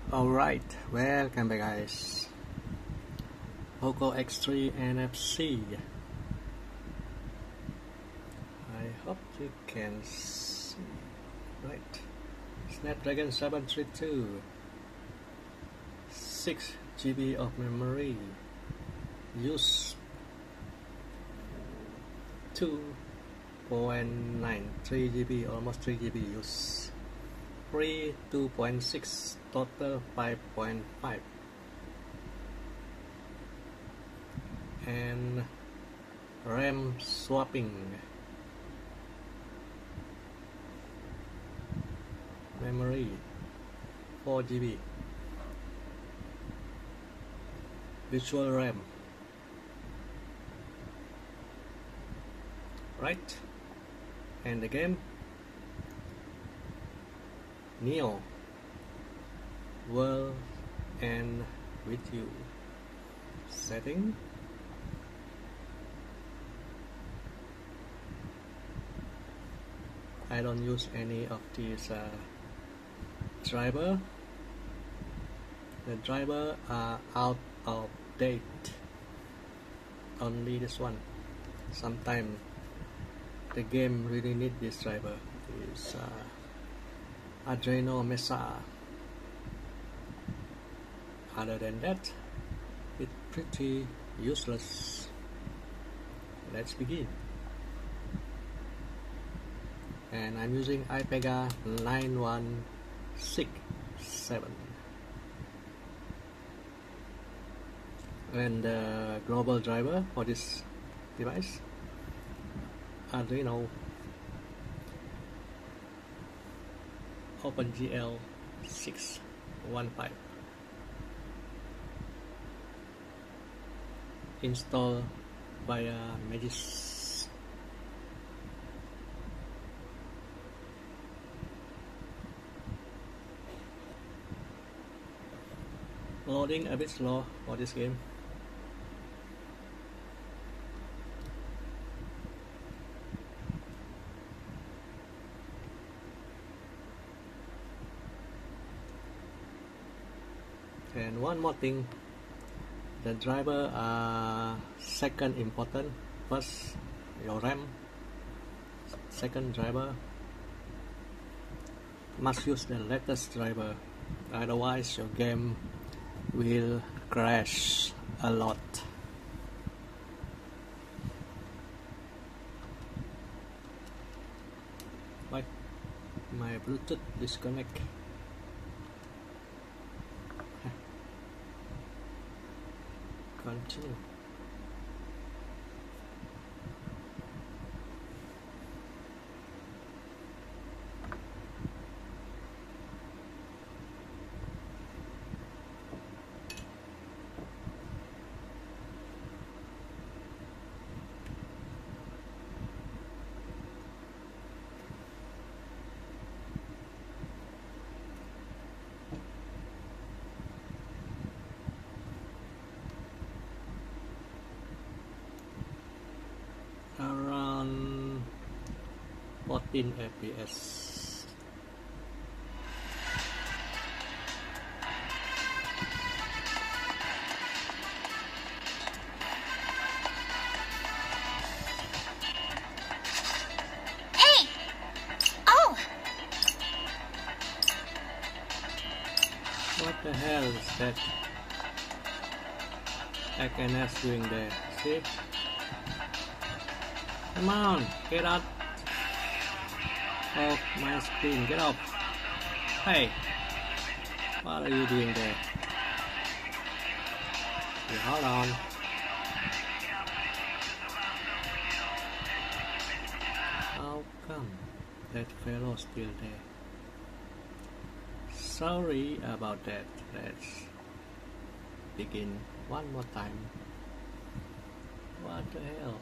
Alright, welcome back guys. Poco X3 NFC. I hope you can see. Right. Snapdragon 732. 6 GB of memory. Use 2.93 GB, almost 3 GB use. Free 2.6, total 5.5, and RAM swapping, memory 4 GB, virtual RAM. Right, and the game Neo World and with you. Setting, I don't use any of these driver. The driver are out of date. Only this one. Sometimes the game really need this driver. Is Adreno Mesa. Other than that, it's pretty useless. Let's begin. And I'm using iPega 9167. And the global driver for this device, Arduino OpenGL 615. Install via Magis. Loading a bit slow for this game. And one more thing, the driver are second important. First your RAM, second driver. Must use the latest driver, otherwise your game will crash a lot. Why my Bluetooth disconnect? Continue. Around 14 FPS. Hey! Oh! What the hell is that HNS doing there? See? Come on, get out of my screen, get up. Hey, what are you doing there? Okay, hold on. How come that fellow still there? Sorry about that. Let's begin one more time. What the hell?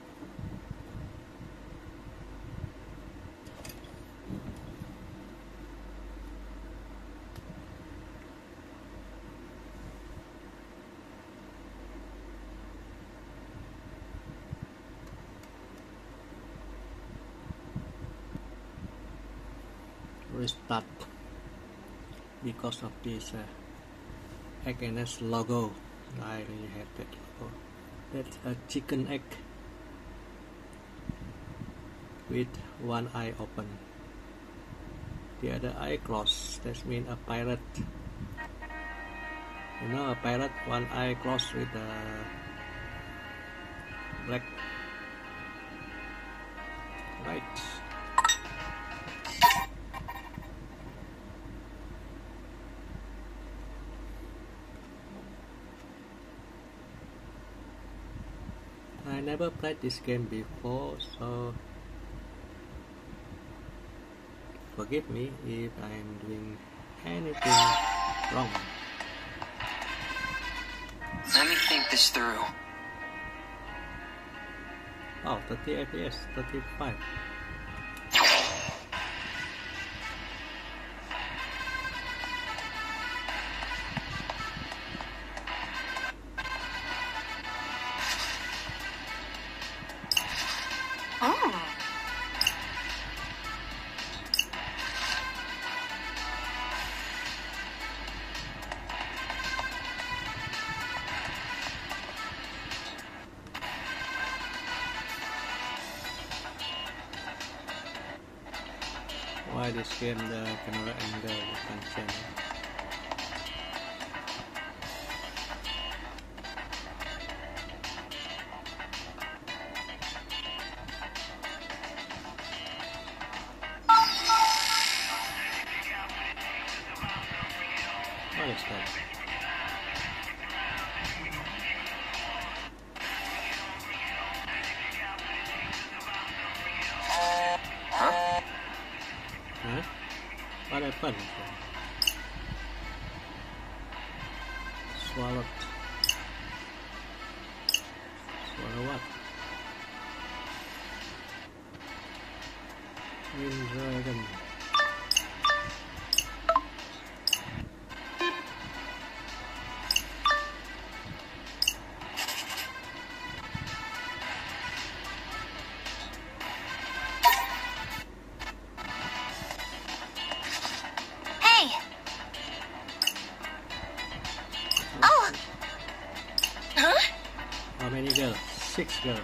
Restart because of this egg and nest logo. I really hate that logo. That's a chicken egg with one eye open, the other eye closed. That means a pirate. You know, a pirate, one eye closed with a black. Right. I never played this game before, so forgive me if I am doing anything wrong. Let me think this through. Oh, 30 FPS, 35. Why this game the camera angle can change? What is that? Huh? What happened? Swallowed. Swallow what? Wind Dragon. Hey! Oh! Huh? How many girls? 6 girls.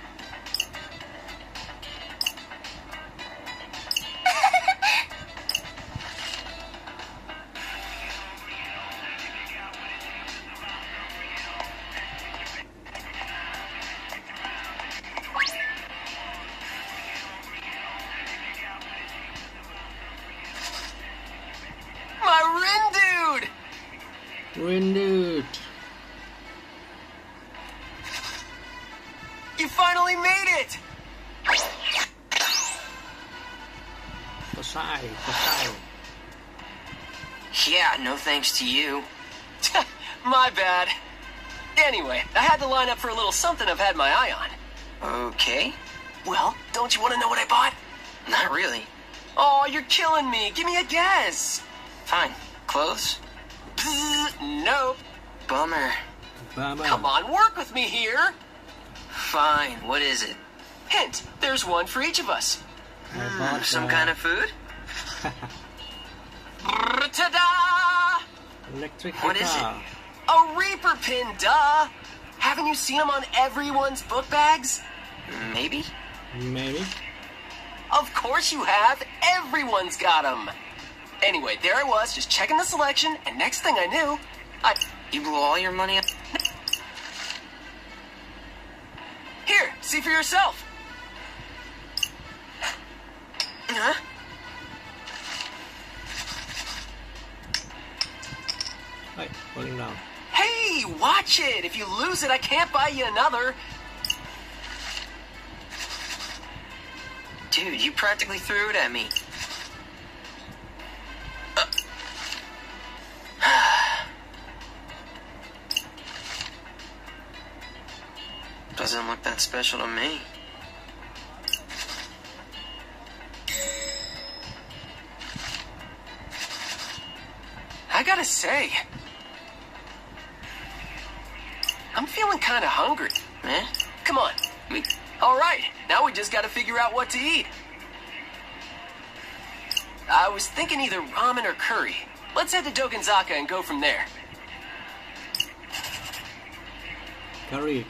My Rindude! Rindude! You finally made it! Kasai. Yeah, no thanks to you. My bad. Anyway, I had to line up for a little something I've had my eye on. Okay. Well, don't you want to know what I bought? Not really. Oh, you're killing me. Give me a guess. Fine. Clothes? Nope. Bummer. Come on, work with me here. Fine. What is it? Hint. There's one for each of us. Some kind of food? Ta-da! Electric What is guitar. it? A Reaper pin, duh! Haven't you seen them on everyone's book bags? Maybe. Maybe. Of course you have. Everyone's got them. Anyway, there I was, just checking the selection, and next thing I knew, You blew all your money up? Here, see for yourself. Huh? Right, falling down. Hey, watch it! If you lose it, I can't buy you another. Dude, you practically threw it at me. Doesn't look that special to me. I gotta say, I'm feeling kind of hungry. Eh? Come on. All right, now we just gotta figure out what to eat. I was thinking either ramen or curry. Let's head to Dogenzaka and go from there. Curry.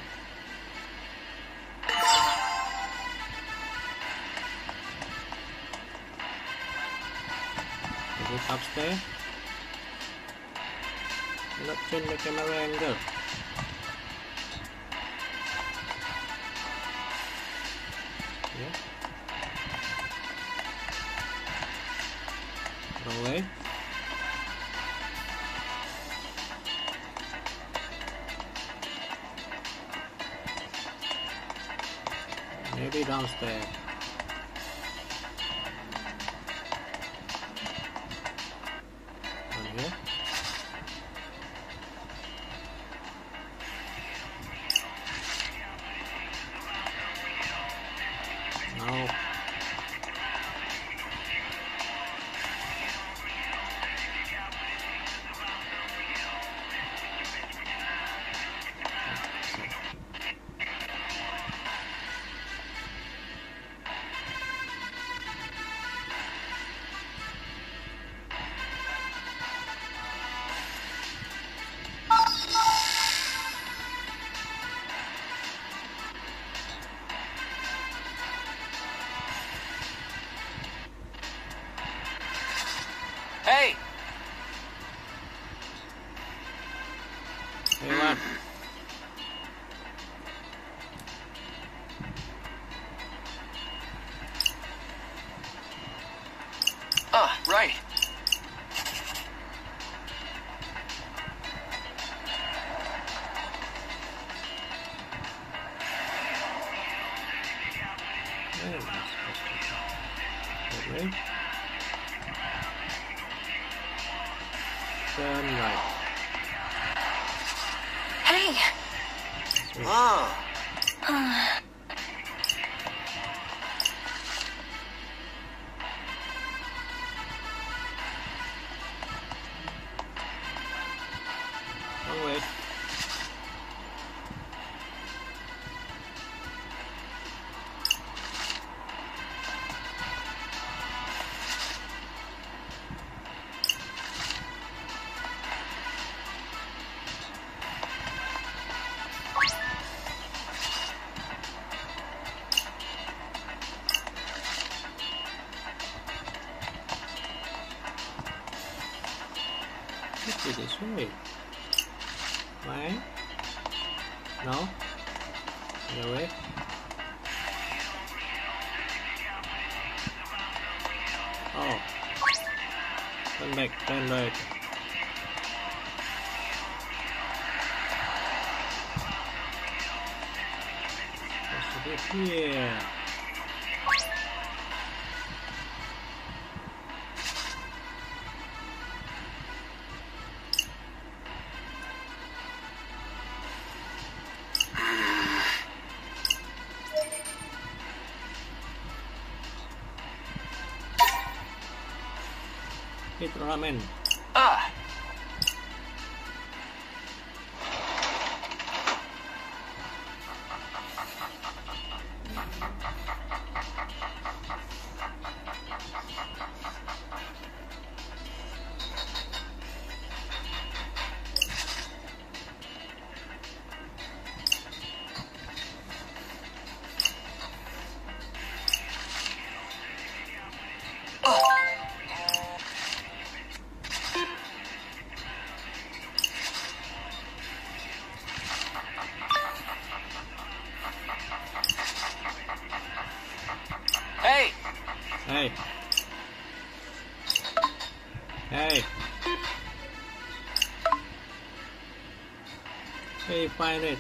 Is it upstairs? Not change the camera angle. Yeah. Go away. Maybe downstairs. Down here. No. Hey! Hey, what? Right. Where am I supposed to go? That way? Turn right. Hey! Oh. Wrong way. Let's do this way. Why? No? Other way? Oh. Turn back, turn right. What's here? Eat ramen. Ah. Hey! Hey! Hey! Hey, find it!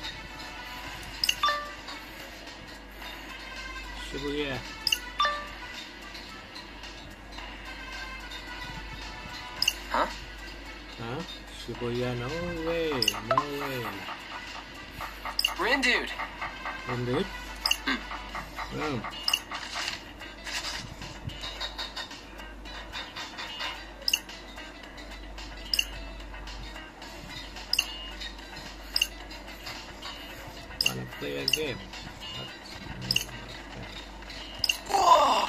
Shibuya! Huh? Huh? Shibuya, no way! No way! Rin dude. Indeed? Oh. Wanna play a game? Whoa!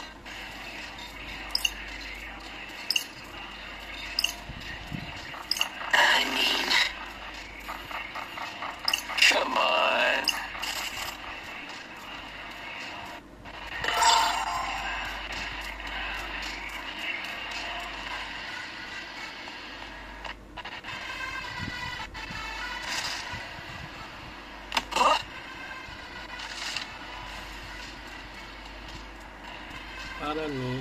I mean, come on. bother me.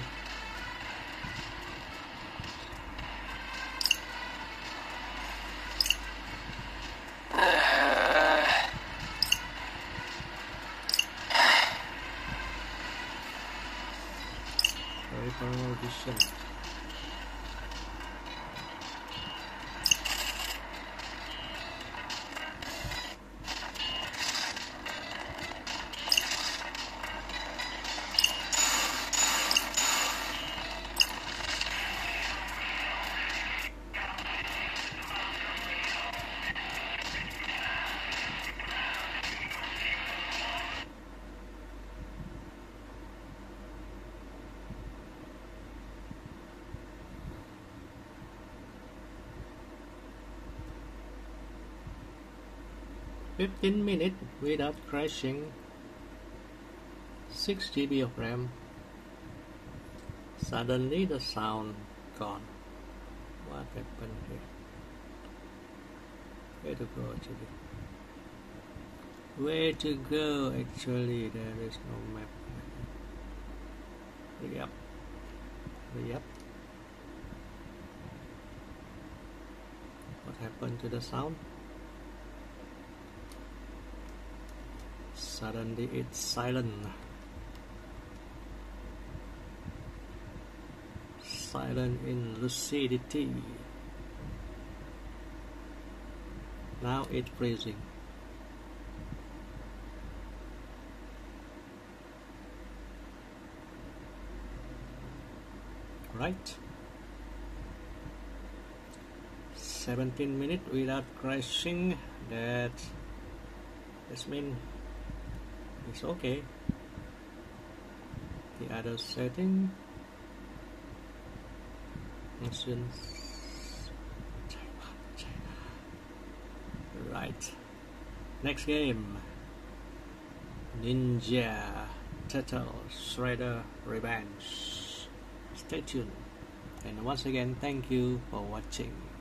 Peripheral vision. "15 minutes without crashing, 6 GB of RAM. Suddenly the sound gone. What happened here? Where to go actually? Where to go actually? There is no map. Yep. What happened to the sound? Suddenly it's silent. Silent in lucidity. Now it's freezing. Right. 17 minutes without crashing. That means it's okay. The other setting, actions, right. Next game, Ninja Turtle Shredder Revenge. Stay tuned, and once again, thank you for watching.